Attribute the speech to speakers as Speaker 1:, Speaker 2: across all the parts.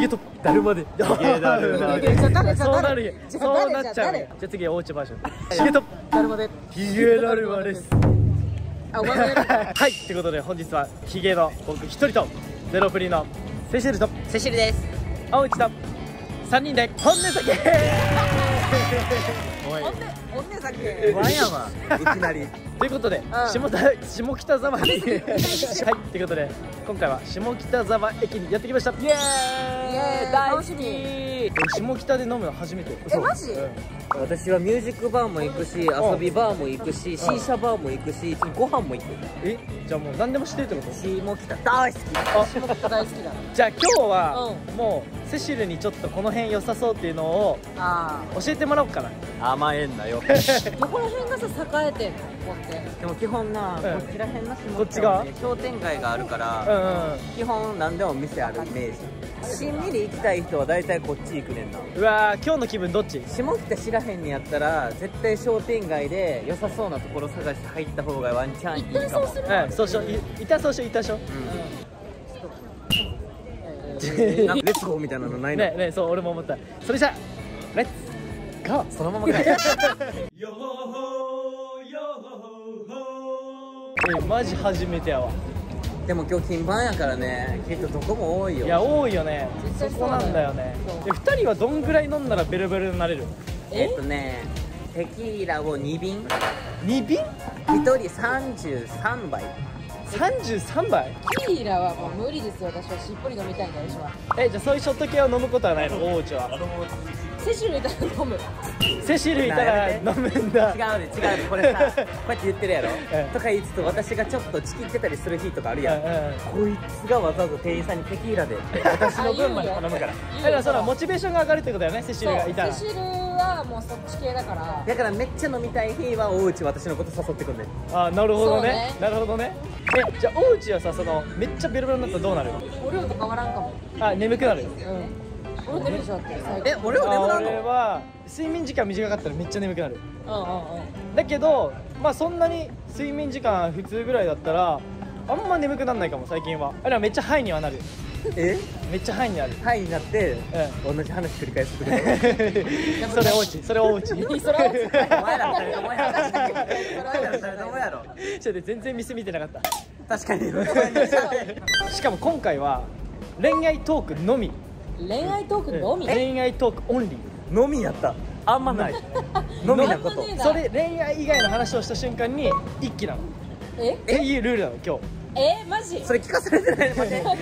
Speaker 1: ゲとだるまでヒゲだるまでそうなるよ、そうなっちゃうよ。じゃあ次はおうちバージョン、ヒゲとだるまでヒゲだるまです。はい、ということで本日はヒゲの僕一人とゼロプリのセシルと
Speaker 2: セシルです。
Speaker 1: 青内と3人で本音酒
Speaker 2: 本音酒ワンやわいきなり
Speaker 1: ということで、下北沢にはい、ということで今回は下北沢駅にやってきました。イエーイ、大好き。下北で飲むの初めて。
Speaker 2: マジ？私はミュージックバーも行くし、遊びバーも行くし、シーシャバーも行くし、ご飯も行く。
Speaker 1: じゃあもう何でも知ってるってこと？
Speaker 2: 下北大好き。下北大好きだ。
Speaker 1: じゃあ今日はもうセシルにちょっとこの辺良さそうっていうのを教えてもらおうかな。
Speaker 2: 甘えんなよ。どこら辺がさ栄えてんの？ここって。でも基本な、こっちら辺の下北は商店街があるから、基本何でも店あるイメージ。しんみり行きたい人は大体こっち行くねんな。
Speaker 1: うわー、今日の気分どっち？
Speaker 2: 下北知らへんにやったら絶対商店街で良さそうなところ探して入った方がワンチャンいいかも。
Speaker 1: そうしよう、いたそうしよう、いたしょ。
Speaker 2: レッツゴーみたいなのないの？
Speaker 1: ね、そう俺も思った。それじゃレッツゴー。
Speaker 2: そのままかい。
Speaker 1: マジ初めてやわ。
Speaker 2: でも今日金番やからね、きっとどこも多いよ。
Speaker 1: いや多いよね。そこなんだよね。2人はどんぐらい飲んだらベルベルになれる？
Speaker 2: テキーラを2瓶。
Speaker 1: 2瓶
Speaker 2: ？1人33杯。
Speaker 1: 33杯？
Speaker 3: テキーラはもう無理ですよ。私はしっぽり飲みたいんだよ。私は。
Speaker 1: じゃあそういうショット系を飲むことはないの？大内は。
Speaker 3: セシルいたら飲む。
Speaker 1: セシルいたら飲むんだ。
Speaker 2: 違うこれさ、こうやって言ってるやろとか言いつつ、私がちょっとチキってたりする日とかあるやん。こいつがわざわざ店員さんにテキーラで私の分まで頼むから。だ
Speaker 1: からそのモチベーションが上がるってことだよね、セシルがいたら。
Speaker 3: セシルはもうそっち系だから。
Speaker 2: だからめっちゃ飲みたい日は大内私のこと誘ってくんねん。
Speaker 1: あ、なるほどね、なるほどね。じゃあ大内はさ、そのめっちゃベロベロになったらどうなる？
Speaker 3: お量と変わらんかも。
Speaker 1: 眠くなる。
Speaker 3: 俺眠くなって。
Speaker 2: 俺は眠くなるの？
Speaker 1: 俺は睡眠時間短かったらめっちゃ眠くなる。だけどまあそんなに睡眠時間普通ぐらいだったらあんま眠くならないかも最近は。あれはめっちゃハイにはなる。めっちゃハイになる。
Speaker 2: ハイになって同じ話繰り返すってこと？
Speaker 1: それ大内、それ大内。
Speaker 3: それ大内。
Speaker 2: お前らどうやろ？
Speaker 1: ちょっと全然店見てなかった。
Speaker 2: 確かに。
Speaker 1: しかも今回は恋愛トークのみ。
Speaker 3: 恋愛トークのみ？
Speaker 1: 恋愛トークオンリー
Speaker 2: のみやった。あんまない。のみなこと。
Speaker 1: それ恋愛以外の話をした瞬間に一気なの。っていうルールなの今日。
Speaker 3: マジ？
Speaker 2: それ聞かされてない？待って。オー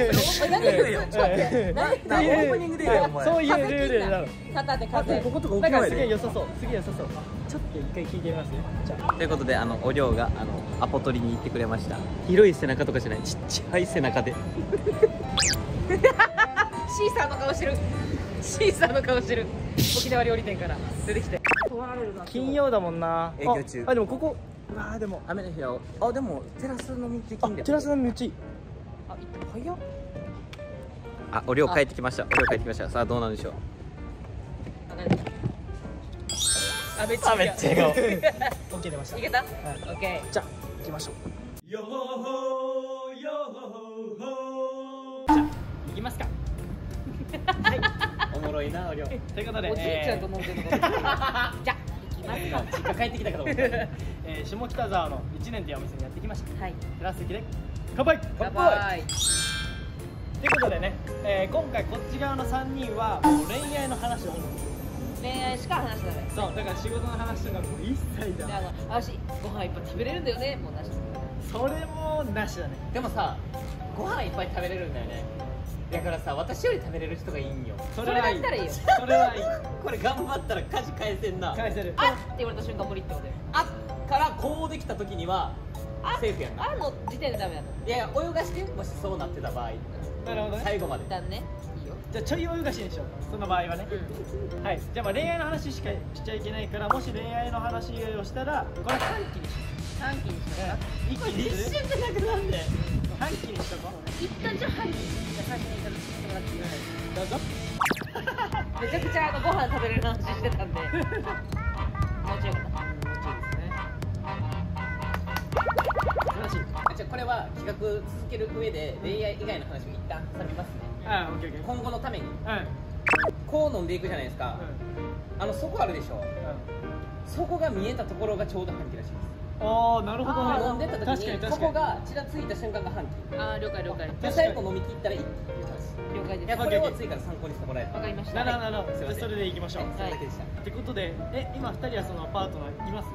Speaker 2: プニングで言えよお前。
Speaker 1: そういうルールなの。
Speaker 3: こ
Speaker 2: ことか起き
Speaker 1: だから
Speaker 2: ないで。
Speaker 1: すげえ良さそう。すげえ良さそう。ちょっと一回聞いてみますね。じゃあ。
Speaker 2: ということでおりょうがアポ取りに行ってくれました。広い背中とかじゃない、ちっちゃい背中で。
Speaker 3: シーサーの顔してる。シーサーの顔してる。沖縄料理店から出てきて。
Speaker 1: 金曜だもんな。
Speaker 2: 営業中。
Speaker 1: でもここ。でも
Speaker 2: 雨の日はでもテラス飲みできんだよ。
Speaker 1: テラス飲みめっちゃいい。
Speaker 3: 早っ。
Speaker 2: おりょう帰ってきました。さあどうなんでしょう。
Speaker 3: めっちゃ
Speaker 1: 笑顔。OK 出ました。
Speaker 3: いけた？オッケー。
Speaker 1: じゃあ行きましょう。じゃあ行きますか。はい。おもろいなおりょう。ということで、
Speaker 3: おじいちゃんと飲んでるのか。じゃあ行きますか。
Speaker 1: 実家帰ってきたかと思った。下北沢の1年というお店にやってきました。はい。テラス席で乾杯。
Speaker 3: 乾杯。
Speaker 1: ということでね、今回こっち側の3人はもう恋愛の話を。
Speaker 3: 恋愛しか話してない。
Speaker 1: そう、だから仕事の話とかも一切だ。
Speaker 3: 私ご飯いっぱい食べれるんだよね。もうなし。
Speaker 1: それもなしだね。
Speaker 4: でもさ、ご飯いっぱい食べれるんだよね。だからさ、私より食べれる人がいいんよ。
Speaker 3: それだったらいいよ。
Speaker 1: それはいい。
Speaker 4: これ頑張ったら家事返せんな。
Speaker 1: 返せる。
Speaker 3: あって言われた瞬間無理ってことで。
Speaker 4: あからこうできた時にはセーフやんな。
Speaker 3: あの時点でダメだと。
Speaker 4: いやいや、泳がして、もしそうなってた場合。
Speaker 1: なるほどね。
Speaker 4: 最後まで。
Speaker 3: 一旦ね。いいよ。
Speaker 1: じゃあちょい泳がしにしよう。その場合はね。はい。じゃあまあ恋愛の話しかしちゃいけないから、もし恋愛の話をしたらこれ短期にしよう。
Speaker 3: 短期にしよう。
Speaker 1: 一気にする。
Speaker 4: 一瞬じゃなくなんで。
Speaker 1: 短期にしとこう。
Speaker 3: 一旦じゃあ半期にしてもらっていいですか。
Speaker 1: どうぞ。
Speaker 3: めちゃくちゃご飯食べれる話してたんで。もうちょいよかった。
Speaker 4: これは企画続ける上で恋愛以外の話を一旦挟みますね。
Speaker 1: あ、オッケーオッケー。
Speaker 4: 今後のために
Speaker 1: うん。
Speaker 4: こう飲んでいくじゃないですか。底あるでしょ。そこが見えたところがちょうど半期らしいです。
Speaker 1: ああ、なるほどね。
Speaker 4: 飲んでた時にそこがちらついた瞬間が半期。
Speaker 3: ああ、了解了解。
Speaker 4: で最後飲み切ったら一期っていう話。
Speaker 3: 了解です。
Speaker 4: いや、これを次から参考にしてもらえる。
Speaker 3: わかりました。
Speaker 1: なるほど、なるほど。じゃあそれでいきましょう。
Speaker 4: それだけでした。
Speaker 1: ってことで、今2人はそのパートナーいます？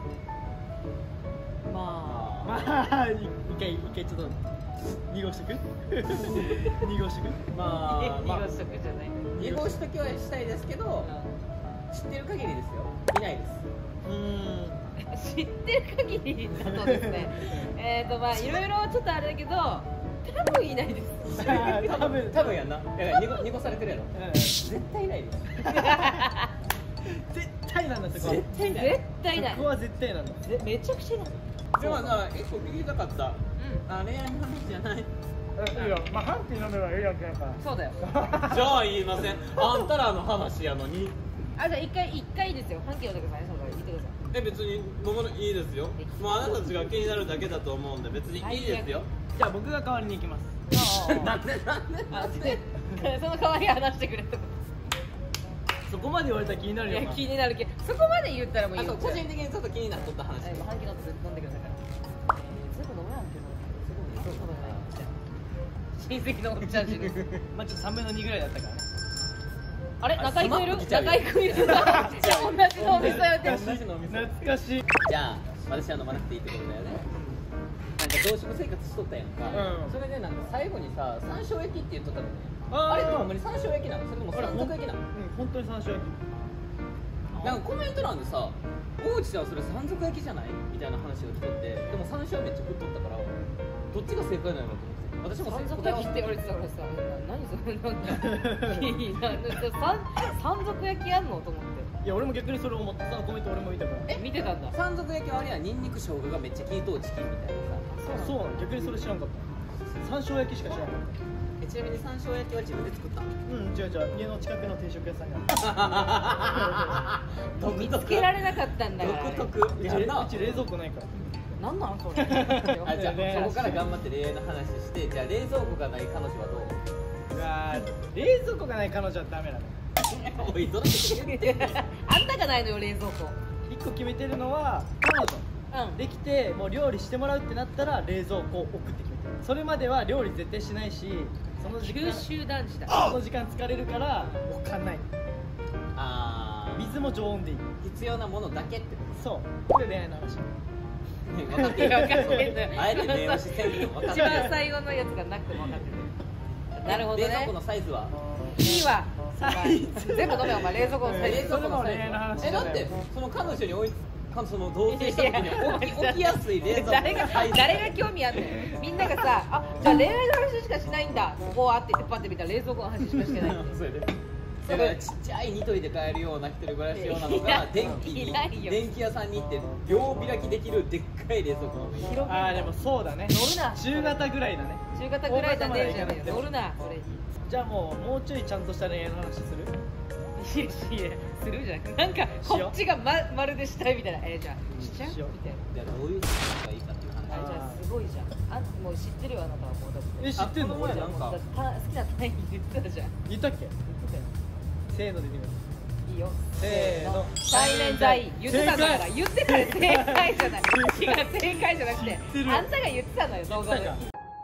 Speaker 3: ま
Speaker 1: まあ、一回ちょっと濁しとく濁しとく
Speaker 4: まあ、
Speaker 3: あ、濁しとくじゃない。
Speaker 4: 濁しときはしたいですけど、知ってる限りですよ。いないです。
Speaker 3: 知ってる限りだとですね。まあいろいろちょっとあれだけど、多分いないです。
Speaker 1: 多分
Speaker 4: やんな。だから濁されてるやろ。絶対いないです。
Speaker 1: 絶対なんだって。
Speaker 4: 絶対いない。
Speaker 3: 絶対ない。
Speaker 1: ここは絶対なんだ。
Speaker 3: めちゃくちゃいない。
Speaker 4: でもさ、一個聞きたかった。恋愛の話じゃない。
Speaker 1: いいよ、まあ半期飲めばいいやんけやから。
Speaker 3: そうだよ。
Speaker 4: じゃあ言いません。あんたらの話やのに。
Speaker 3: あ、じゃあ一回ですよ。半期読んでください。そうだ、言ってください。
Speaker 4: 別に飲むのいいですよ。もうあなたたちが気になるだけだと思うんで別にいいですよ。
Speaker 1: じゃあ僕が代わりに行きます。
Speaker 4: なんで
Speaker 3: その代わり話してくれと。
Speaker 1: そこまで言われたら気になるよな。
Speaker 3: 気になるけど、そこまで言ったらもういいよ。
Speaker 4: 個人的にちょっと気になっとった話。
Speaker 3: 半期飲んでくださいから。全部飲めないけど。親戚のおっちゃんちです。
Speaker 1: まあちょっと3分の2ぐらいだったからね。
Speaker 3: あれ、中井くんいる？中井くんいる。同じ脳みそやってる。
Speaker 1: 懐かしい。
Speaker 4: じゃあ私は飲まなくていいってことだよね。なんか同宿生活しとったやんか。それでなんか最後にさ、山椒焼きって言っとったのね。あれってほんまに山椒焼きなの？それとも山賊焼きなの？
Speaker 1: 本当に山椒焼き。
Speaker 4: なんかコメント欄でさ、大内さんそれ山賊焼きじゃない？みたいな話が来とって、でも山椒めっちゃ振っとったから、どっちが正解なのかと思って。私も
Speaker 3: 山賊焼きって言われてたからさ、何それなんか山賊焼きやんのと思って。
Speaker 1: いや俺も逆にそれ思って、そのコメント俺も見たから。
Speaker 3: 見てたんだ。
Speaker 4: 山賊焼きはあれやニンニク生姜がめっちゃ効いとうチキンみたいなさ。
Speaker 1: そうなの。逆にそれ知らんかった。山椒焼きしか知らんかった。
Speaker 4: ちなみに山椒焼きは自分で作った？
Speaker 1: 違う家の近くの定食屋さんが
Speaker 3: 見つけられなかったんだよ。
Speaker 4: 独特。
Speaker 1: うち冷蔵庫ないから。
Speaker 3: なんなんそれ。
Speaker 4: じゃあそこから頑張って恋愛の話して、じゃあ冷蔵庫がない彼女はどう？
Speaker 1: 冷蔵庫がない彼女はダメなの。
Speaker 4: おいどれ言ってんの？
Speaker 3: あんたがないのよ冷蔵庫。
Speaker 1: 1個決めてるのは彼女できてもう料理してもらうってなったら冷蔵庫を送って決めてる。それまでは料理絶対しないし、その時間
Speaker 3: 九州男児だ。
Speaker 1: その時間疲れるから置かない。水も常温でいい。
Speaker 4: 必要なものだけってこ
Speaker 1: と。そうこれ恋愛の話。
Speaker 4: 分かってる。あえて電話してるの分かってる。
Speaker 3: 一番最後のやつがなくても分かってる。なるほどね。
Speaker 4: 冷蔵庫のサイズは？
Speaker 3: いいわ。全部飲めよお前冷蔵庫のサイズ。
Speaker 1: 冷蔵庫の恋愛の話。
Speaker 4: だってその彼女にその同棲した時に置きやすい冷蔵庫のサイズ。
Speaker 3: 誰が興味あんの？みんながさ、あ、じゃあ恋愛の話しかしないんだ。ここはって言ってパッて見たら冷蔵庫の話しかしてない。
Speaker 4: だからちっちゃいニトリで買えるような一人暮らし用なのが電気屋さんに行って両開きできるでっかい冷蔵庫。
Speaker 1: でもそうだね。
Speaker 3: 乗るな。
Speaker 1: 中型ぐらいだね。
Speaker 3: 中型ぐらいだねじゃねえよ。乗るなそれに。
Speaker 1: じゃあもうちょいちゃんとした恋愛の話する？
Speaker 3: いやするじゃん。なんかこっちがまるでしたいみたいな。じゃあしちゃうみたいな。
Speaker 4: じゃあどういうのがいいかっていう話。
Speaker 3: じゃあすごいじゃん。もう知ってるよあなたはもうだって。
Speaker 1: 知ってんの？
Speaker 4: 俺なんか
Speaker 3: 好きな単位言ってたじゃん。
Speaker 1: 言ったっけ？言ってたよ。せーので言ってみよう。
Speaker 3: いいよ。
Speaker 1: せーの。
Speaker 3: 対面在言ってたんだから言ってたら正解じゃない。違う正解じゃなくてあんたが言ってたのよ動画で。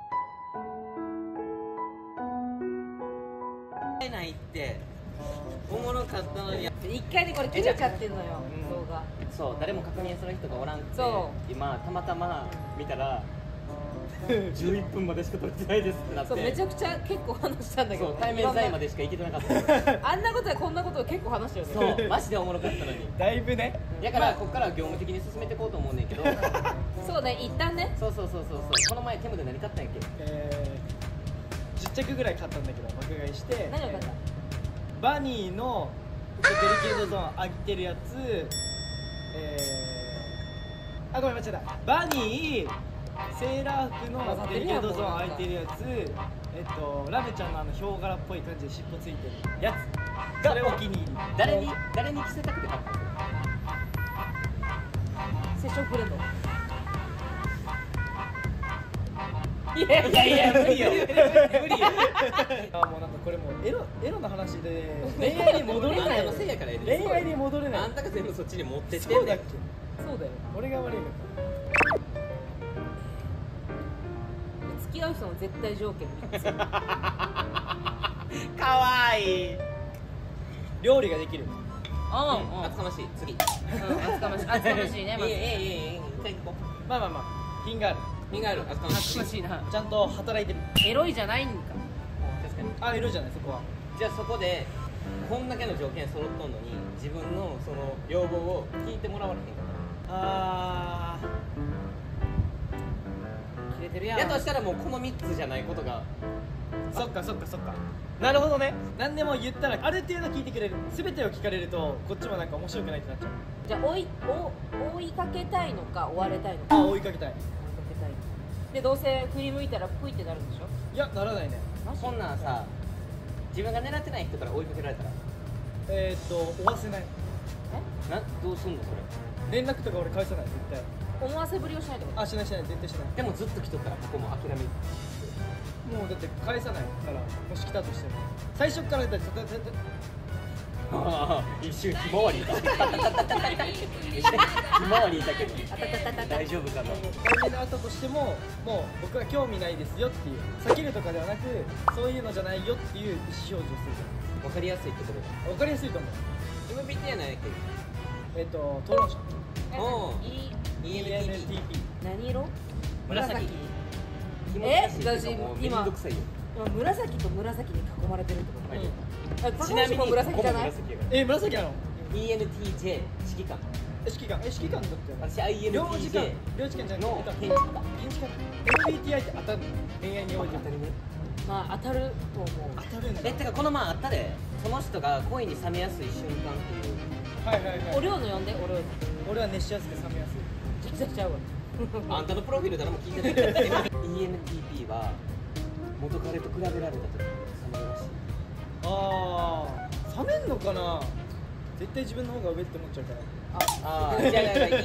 Speaker 4: ないっておもろかったのに
Speaker 3: 一回でこれ切れちゃってんのよ動画。
Speaker 4: そう誰も確認する人がおらんくて今たまたま見たら11分までしか撮れてないですってなって。
Speaker 3: そうめちゃくちゃ結構話したんだけど。
Speaker 4: そう対面在までしか行けてなかった。
Speaker 3: あんなことやこんなことを結構話したよね。
Speaker 4: そうマジでおもろかったのに。
Speaker 1: だいぶね。
Speaker 4: だからこっからは業務的に進めていこうと思うねんけど。
Speaker 3: そうね一旦ね。
Speaker 4: そうこの前テムで何買ったんやっけ
Speaker 1: ？10着ぐらい買ったんだけど爆買いして。
Speaker 3: 何を買った？
Speaker 1: バニーのデリケートゾーン上げてるやつ、ごめん間違えた。バニーセーラー服のデリケートゾーン空いてるやつ、ラメちゃんのヒョウ柄っぽい感じで尻尾ついてるやつがお気に入り。
Speaker 4: 誰に着せたくて買ったの？
Speaker 3: セッションフレンド。 いやいやいや無理よ無理よ
Speaker 1: あ、もうなんかこれもうエロの話で恋愛に戻れない。
Speaker 4: あんたのせいやからやで。
Speaker 1: 恋愛に戻れない。
Speaker 4: あんたが全部そっちに持ってってんねん。
Speaker 1: そうだっけ。
Speaker 3: そうだよ。
Speaker 1: 俺が悪いのか。
Speaker 3: 付き合う人の絶対条件3つ。
Speaker 4: かわいい。
Speaker 1: 料理ができる。
Speaker 4: 厚かましい。次。
Speaker 3: 厚かましいね。まず
Speaker 1: まあまあまあ、品がある。
Speaker 4: 身がある。厚かましい。
Speaker 3: 厚かましいな。
Speaker 1: ちゃんと働いてる。
Speaker 3: エロいじゃないんか。
Speaker 4: 確かに。
Speaker 1: あ、色じゃないそこは。
Speaker 4: じゃあそこでこんだけの条件揃っとんのに自分のその要望を聞いてもらわれへんか
Speaker 1: あ
Speaker 3: 切れてるやん。
Speaker 4: やとしたらもうこの3つじゃないことが
Speaker 1: ー、そっかそっかそっか。なるほどね。何でも言ったらある程度聞いてくれる。全てを聞かれるとこっちもなんか面白くないってなっちゃう。
Speaker 3: じゃあ追いかけたいのか追われたいのか。
Speaker 1: あ、追いかけたい。
Speaker 3: 追いかけたい。でどうせ振り向いたらプイってなるんでしょ。
Speaker 1: いや、ならないね。
Speaker 4: こんなんさ自分が狙ってない人から追いかけられたら
Speaker 1: 追わせない。
Speaker 4: どうすんのそれ。
Speaker 1: 連絡とか俺返さない絶対。
Speaker 3: 思わせぶりをしないってこと。
Speaker 1: あ、しないしない絶対しない。
Speaker 4: でもずっと来とったらここも諦める。
Speaker 1: もうだって返さないから、もし来たとしても最初からだって
Speaker 4: 一瞬ひまわりいたひまわりいたけど大丈夫かな。
Speaker 1: 大事なあったとしても、もう僕は興味ないですよっていう、避けるとかではなくそういうのじゃないよっていう意思表示をする。
Speaker 4: 分かりやすいってことだ。
Speaker 1: 分かりやすいと思う。
Speaker 4: MBT やないっけ。
Speaker 1: 討論者
Speaker 4: おー
Speaker 1: ENTP。
Speaker 3: 何色？
Speaker 4: 紫。
Speaker 3: 私今
Speaker 4: めんどくさいよ。
Speaker 3: 紫と紫に囲まれてるってこと。
Speaker 4: ちなみに
Speaker 3: も紫じゃない？
Speaker 4: 紫やから
Speaker 1: 紫なの。
Speaker 4: ENTJ 指揮官。
Speaker 1: 指揮官だってよね。
Speaker 4: 私
Speaker 1: 領事館
Speaker 4: INTJ
Speaker 1: じゃ
Speaker 4: の
Speaker 1: なくて
Speaker 4: 建築家。
Speaker 1: 建築家。MBTI って当たるの？恋愛において
Speaker 4: 当たりね。
Speaker 3: まあ当たると思う。
Speaker 1: 当たるんだ。
Speaker 4: てかこの前あったで、その人が恋に冷めやすい瞬間っていう。
Speaker 1: はいはいはい。
Speaker 3: お量の呼んで、
Speaker 1: 俺は熱しやすく冷めやすい。
Speaker 3: 全然ちゃうわ。
Speaker 4: あんたのプロフィール誰も聞いてないけど ENTP は元彼と比べられた時に冷めるらしい。
Speaker 1: ああ、冷めんのかな。絶対自分の方が上って思っちゃうから。
Speaker 4: ああ、違う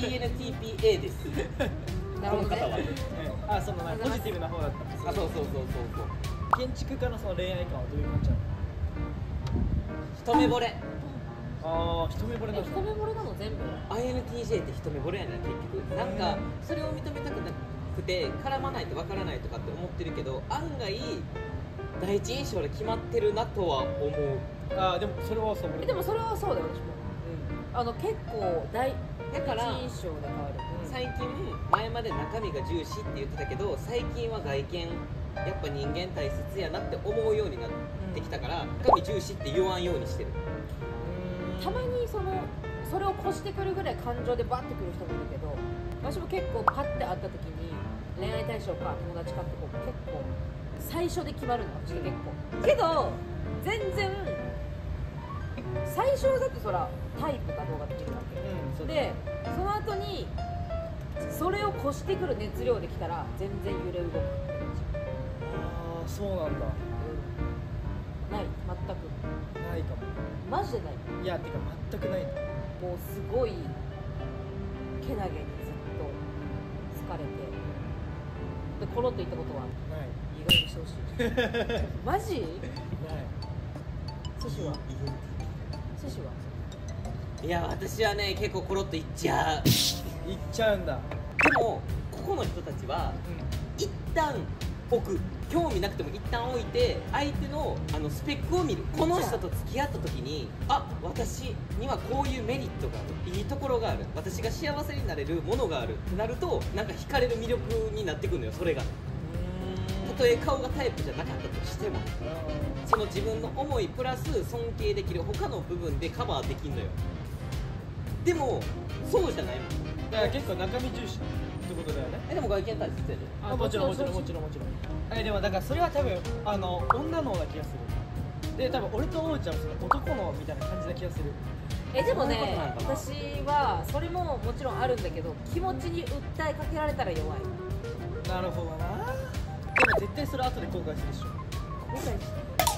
Speaker 4: ENTPA です。
Speaker 3: なるほどね。
Speaker 1: あ、そのなんかポジティブな方だった。
Speaker 4: あ、そうそうそうそう
Speaker 1: 建築家のその恋愛観はどういう感じなの？
Speaker 4: そう。一目惚れ。
Speaker 1: ああ、一目惚れなの。
Speaker 3: 一目惚れなの全部。
Speaker 4: INTJ って一目惚れやねん結局。なんかそれを認めたくなくて絡まないとわからないとかって思ってるけど、案外第一印象で決まってるなとは思う。
Speaker 1: ああ、でもそれはそう。
Speaker 3: でもそれはそうだよ私も。結構
Speaker 4: だから
Speaker 3: 印象で変わる。
Speaker 4: 最近前まで中身が重視って言ってたけど、最近は外見やっぱ人間大切やなって思うようになってきたから、中身重視って言わんようにしてる。
Speaker 3: たまにそれを越してくるぐらい感情でバッてくる人もいるけど、私も結構パッて会った時に恋愛対象か友達かって結構最初で決まるの私結構。けど全然最初はだってそらタイプかどうかっていうわけ、でその後にそれを越してくる熱量できたら全然揺れ動く。
Speaker 1: ああ、そうなんだ。
Speaker 3: ない、全く
Speaker 1: ないかも。
Speaker 3: マジでない。
Speaker 1: いや、てか全くない。
Speaker 3: もうすごいけなげにずっと疲れてでコロッといったことは
Speaker 1: ない。
Speaker 3: 意外にしてほしい。マジ？
Speaker 1: ない。
Speaker 3: 寿司は？寿司はい
Speaker 4: や私はね結構コロッといっちゃう。
Speaker 1: 行っちゃうんだ。
Speaker 4: でもここの人たちは一旦置く、興味なくても一旦置いて相手のスペックを見る。この人と付き合った時に私にはこういうメリットがある、いいところがある、私が幸せになれるものがあるってなると、なんか惹かれる魅力になってくるのよ。それがたとえ顔がタイプじゃなかったとしても、その自分の思いプラス尊敬できる他の部分でカバーできんのよ。でもそうじゃないもん。
Speaker 1: だから結構中身重視ってことだよね。
Speaker 4: でも外見大切やで。
Speaker 1: もちろんでもだからそれは多分女の方な気がする。で多分俺と王ちゃんはその男のみたいな感じな気がする。
Speaker 3: でもね、
Speaker 4: そういうことなのかな。
Speaker 3: 私はそれももちろんあるんだけど、気持ちに訴えかけられたら弱い。
Speaker 1: なるほどな。でも絶対それ後で後悔するでしょ。
Speaker 3: 後悔し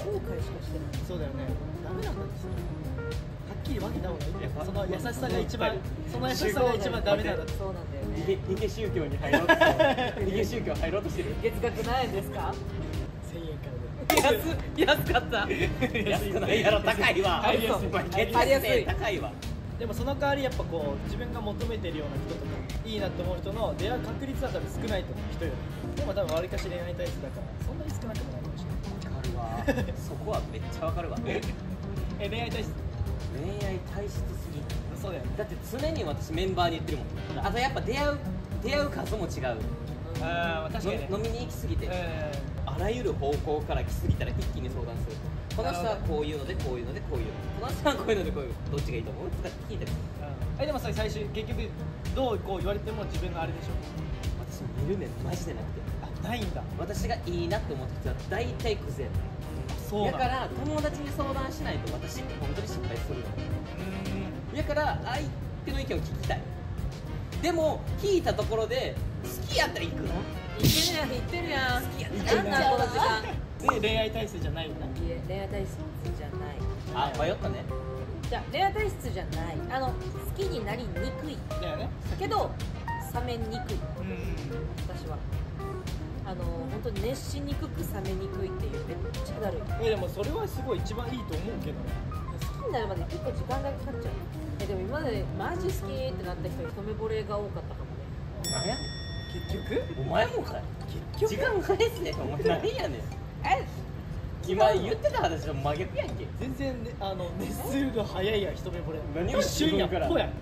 Speaker 3: 後悔しかしてない。
Speaker 1: そうだよね。ダメなんだってはっきり分けた方がいいんだよ。その優しさが一番、その優しさが一番ダメなんだって。
Speaker 3: そうなんだよね。
Speaker 4: 逃げ宗教に入ろうとしてる。逃げ宗教入ろうとしてる。
Speaker 3: 月額何円ですか
Speaker 1: 1000円からで。
Speaker 3: 安かった。
Speaker 4: 安くないやろ、高いわ。
Speaker 1: 入りやすい
Speaker 3: 入りやすい
Speaker 4: 高いわ。
Speaker 1: でもその代わりやっぱこう自分が求めてるような人とかいいなと思う人の出会う確率は多分少ないと思う人より。でも多分わりかし恋愛体質だからそんなに少なくもないかもしれない。
Speaker 4: わかるわ。そこはめっちゃわかるわ。
Speaker 1: 恋愛体質。
Speaker 4: 恋愛体質すぎ。
Speaker 1: そうだよね。
Speaker 4: だって常に私メンバーに言ってるもん。あとやっぱ出会う数も違う。
Speaker 1: ああ確かにね。
Speaker 4: 飲みに行きすぎて、あらゆる方向から来すぎたら一気に相談する。この人はこういうのでこういうのでこういうの、この人はこういうのでこういうの、どっちがいいと思うとか聞いたり。
Speaker 1: でもそれ最終結局どうこう言われても自分のあれでしょ。
Speaker 4: 私見る目マジでなくて、
Speaker 1: あないんだ。
Speaker 4: 私がいいなって思った人は大体クズやねん。
Speaker 1: そうなんだ。
Speaker 4: だから友達に相談しないと私って本当に失敗するの。だから相手の意見を聞きたい。でも聞いたところで好きやったら行くの。
Speaker 3: 言ってるやん。なんなんこの時間。
Speaker 1: で恋愛体質じゃないんだ。
Speaker 3: いえ、恋愛体質じゃない。
Speaker 4: あ、迷ったね。
Speaker 3: じゃあ恋愛体質じゃない。好きになりにくい
Speaker 1: だよね。
Speaker 3: けど冷めにくい。私は本当に熱しにくく冷めにくいっていうめっちゃだるい。
Speaker 1: でもそれはすごい一番いいと思うけどね。
Speaker 3: 好きになるまで結構時間がかかっちゃう。でも今までマジ好きってなった人は一目惚れが多かったかもね。
Speaker 4: 何や
Speaker 1: 結局
Speaker 4: お前もかい。時間返せ。お前何やねん。
Speaker 3: え、
Speaker 4: 今言ってた話と真逆やんけ。
Speaker 1: 全然ね熱するの早いやん一目惚れ。
Speaker 4: 何を
Speaker 1: 一瞬やん。
Speaker 4: 自分から
Speaker 1: ほやん。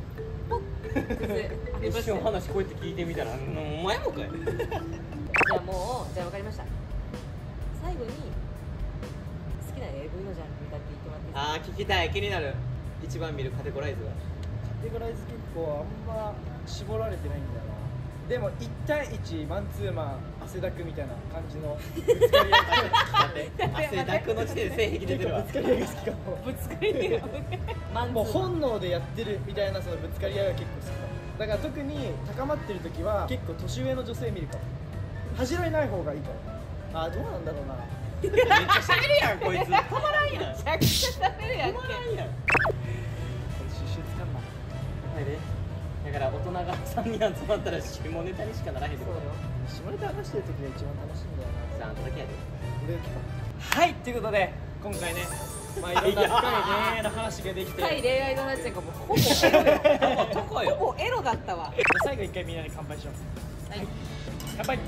Speaker 4: 一瞬話こうやって聞いてみたら、お前もかい。
Speaker 3: じゃあもう、じゃあ分かりました。最後に好きな AV のジャンルだけ言ってもらっていいですか？
Speaker 4: あー、聞きたい。気になる。一番見るカテゴライズは。
Speaker 1: カテゴライズ結構あんま絞られてないんだよな。でも1対1マンツーマン汗だくみたいな感じのぶつかり合い。
Speaker 4: 汗だくの時点で性癖出てるわ。
Speaker 1: ぶつかり合いが好きかも。
Speaker 3: ぶつかり合い
Speaker 1: もう本能でやってるみたいなそのぶつかり合いが結構好きかも。だから特に高まってる時は結構年上の女性見るかも。恥じらいない方がいいかも。あーどうなんだろうな。
Speaker 4: めっちゃ喋るやんこいつ。たまらんやん。
Speaker 3: めちゃくちゃ食べるやんけ。
Speaker 4: たまらんやん。
Speaker 1: これ収集つかんな。
Speaker 4: はいね。だから大人が3人集まったら下ネタにしかならへんってことよ。
Speaker 1: 下ネタ話してる時が一番楽しいんだよな。
Speaker 4: じゃああんただけやで。
Speaker 1: 俺だけか。はいということで今回ねまあいろんな深い恋愛の話ができて
Speaker 3: 深い恋愛の話がもうほぼエロよ。
Speaker 4: どこよ。
Speaker 3: ほぼエロだったわ。
Speaker 1: 最後一回みんなで乾杯しよう。
Speaker 3: はい。
Speaker 1: 乾杯。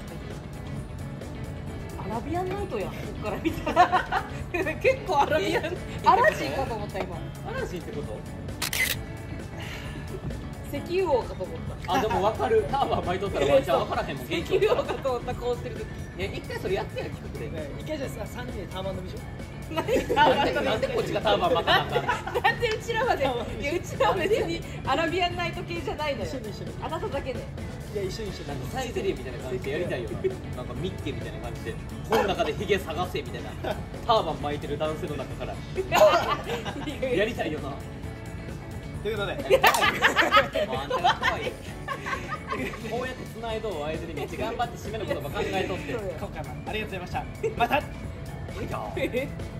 Speaker 3: アラビアンナイトやん、こっから見たら。結構アラビアン、アラジンかと思った今。
Speaker 4: アラジンってこと？
Speaker 3: 石油王かと思った。
Speaker 4: あ、でも分かる。ターバン巻いとったらワンちゃん分からへんもん。
Speaker 3: 石油王かと思った顔してる時。
Speaker 4: いや、一回それやってや企画で。
Speaker 1: ね一回じゃあ3人でターマン飲みしよ
Speaker 4: なんでこっちがターバン巻かなあかんの？
Speaker 3: なんでうちらまで、いやうちらは別にアラビアンナイト系じゃないのよ。
Speaker 1: 一緒に一緒に
Speaker 3: あなただけで。
Speaker 1: う。いや一緒に一緒に。
Speaker 4: サイゼリーみたいな感じでやりたいよな。なんかミッケみたいな感じで、この中でヒゲ探せみたいな。ターバン巻いてる男性の中からやりたいよな。
Speaker 1: ということで
Speaker 4: もうあんたが怖いよ。こうやって繋いどう相手にめっちゃ頑張って締めのことも考えとって。
Speaker 1: 今回もありがとうございました。また。
Speaker 3: え